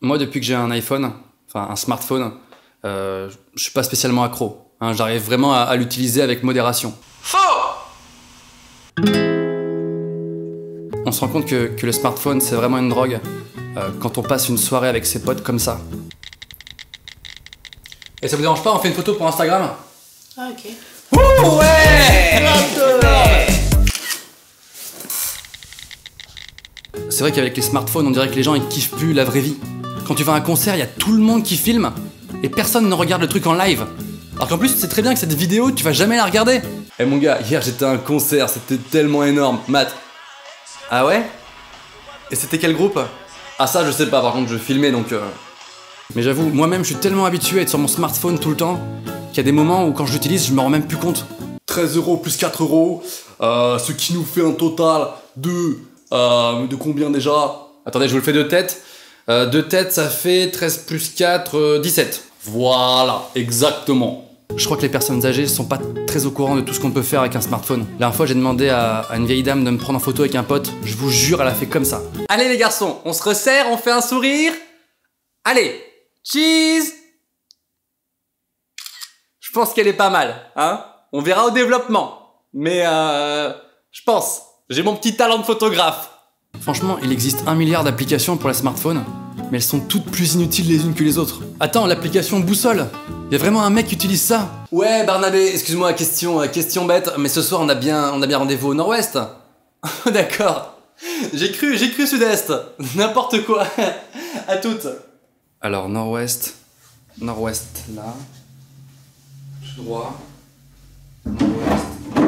Moi, depuis que j'ai un iPhone, enfin un smartphone, je suis pas spécialement accro. Hein, j'arrive vraiment à l'utiliser avec modération. Faux! On se rend compte que le smartphone, c'est vraiment une drogue quand on passe une soirée avec ses potes comme ça. Et ça vous dérange pas, on fait une photo pour Instagram? Ah, ok. Ouh, ouais! C'est vrai qu'avec les smartphones, on dirait que les gens ils kiffent plus la vraie vie. Quand tu vas à un concert, il y a tout le monde qui filme et personne ne regarde le truc en live. Alors qu'en plus, tu sais très bien que cette vidéo, tu vas jamais la regarder. Eh mon gars, hier j'étais à un concert, c'était tellement énorme. Matt. Ah ouais? Et c'était quel groupe? Ah ça, je sais pas, par contre, je filmais donc... Mais j'avoue, moi-même, je suis tellement habitué à être sur mon smartphone tout le temps qu'il y a des moments où quand je l'utilise, je me rends même plus compte. 13 € plus 4 €, ce qui nous fait un total de combien déjà? Attendez, je vous le fais de tête. De tête, ça fait 13 plus 4, 17. Voilà, exactement. Je crois que les personnes âgées sont pas très au courant de tout ce qu'on peut faire avec un smartphone. La dernière fois, j'ai demandé à une vieille dame de me prendre en photo avec un pote. Je vous jure, elle a fait comme ça. Allez les garçons, on se resserre, on fait un sourire. Allez, cheese. Je pense qu'elle est pas mal, hein. On verra au développement. Mais je pense. J'ai mon petit talent de photographe. Franchement, il existe 1 milliard d'applications pour les smartphones, mais elles sont toutes plus inutiles les unes que les autres. Attends, l'application boussole, y a vraiment un mec qui utilise ça? Ouais, Barnabé, excuse-moi, question bête, mais ce soir on a bien rendez-vous au nord-ouest. D'accord. J'ai cru sud-est. N'importe quoi. À toutes. Alors, nord-ouest là. Tout droit. Nord-ouest.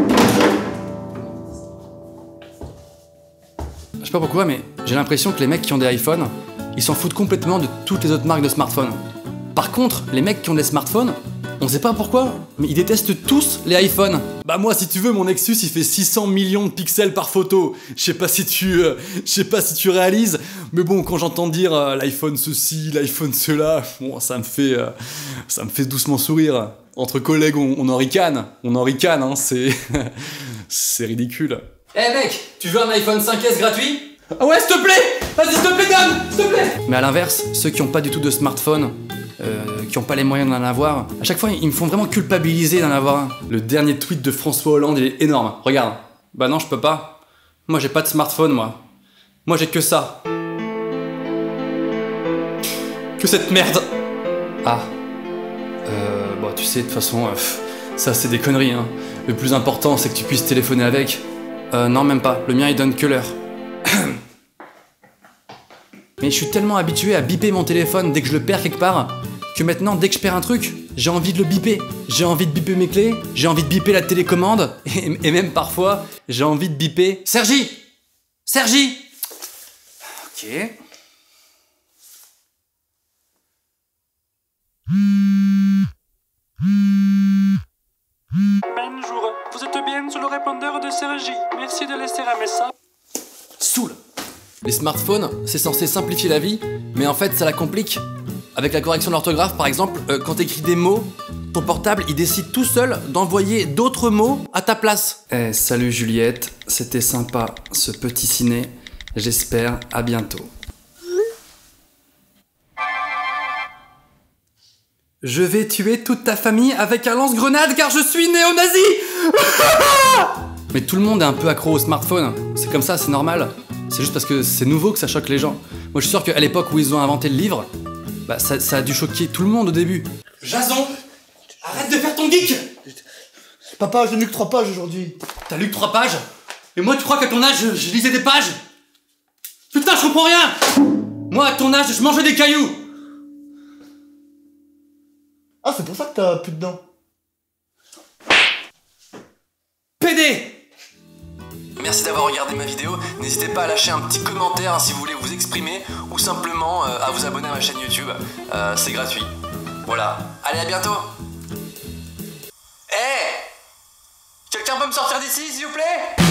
Je sais pas pourquoi, mais j'ai l'impression que les mecs qui ont des iPhones, ils s'en foutent complètement de toutes les autres marques de smartphones. Par contre, les mecs qui ont des smartphones, on sait pas pourquoi, mais ils détestent tous les iPhones. Bah moi, si tu veux, mon Nexus, il fait 600 millions de pixels par photo. Je sais pas si tu réalises, mais bon, quand j'entends dire l'iPhone ceci, l'iPhone cela, bon, ça me fait doucement sourire. Entre collègues, on en ricane, hein, c'est ridicule. Eh mec, tu veux un iPhone 5S gratuit? Ah ouais, s'il te plaît! Vas-y, s'il te plaît, donne! S'il te plaît! Mais à l'inverse, ceux qui ont pas du tout de smartphone, qui ont pas les moyens d'en avoir, à chaque fois, ils me font vraiment culpabiliser d'en avoir un. Le dernier tweet de François Hollande, il est énorme. Regarde. Bah non, je peux pas. Moi, j'ai pas de smartphone, moi. Moi, j'ai que ça. Que cette merde! Ah. Bon, tu sais, de toute façon, ça, c'est des conneries, hein. Le plus important, c'est que tu puisses téléphoner avec. Non, même pas. Le mien, il donne que l'heure. Mais je suis tellement habitué à biper mon téléphone dès que je le perds quelque part que maintenant, dès que je perds un truc, j'ai envie de le biper. J'ai envie de biper mes clés, j'ai envie de biper la télécommande, et même parfois, j'ai envie de biper... Sergi! Ok. Bonjour, vous êtes bien sur le répondeur de Sergi. Merci de laisser un message. Saoul. Les smartphones, c'est censé simplifier la vie, mais en fait, ça la complique. Avec la correction de l'orthographe, par exemple, quand t'écris des mots, ton portable, il décide tout seul d'envoyer d'autres mots à ta place. Eh, salut Juliette, c'était sympa, ce petit ciné. J'espère à bientôt. Je vais tuer toute ta famille avec un lance-grenade car je suis néo-nazi. Mais tout le monde est un peu accro au smartphone. C'est comme ça, c'est normal. C'est juste parce que c'est nouveau que ça choque les gens. Moi, je suis sûr qu'à l'époque où ils ont inventé le livre, bah ça a dû choquer tout le monde au début. Jason, arrête de faire ton geek. Papa, je n'ai lu que 3 pages aujourd'hui. T'as lu que 3 pages? Et moi, tu crois qu'à ton âge, je lisais des pages? Putain, je comprends rien. Moi, à ton âge, je mangeais des cailloux. Ah, c'est pour ça que t'as plus de dents. PD! Merci d'avoir regardé ma vidéo. N'hésitez pas à lâcher un petit commentaire si vous voulez vous exprimer ou simplement à vous abonner à ma chaîne YouTube. C'est gratuit. Voilà. Allez, à bientôt. Hey! Quelqu'un peut me sortir d'ici, s'il vous plaît?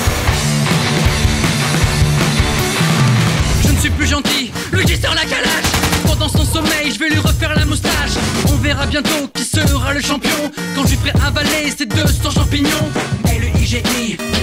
Je ne suis plus gentil. Lui qui sort la calache. Pendant son sommeil, je vais lui refaire la moustache. On verra bientôt qui sera le champion quand je lui ferai avaler ces 200 champignons. Et le IGI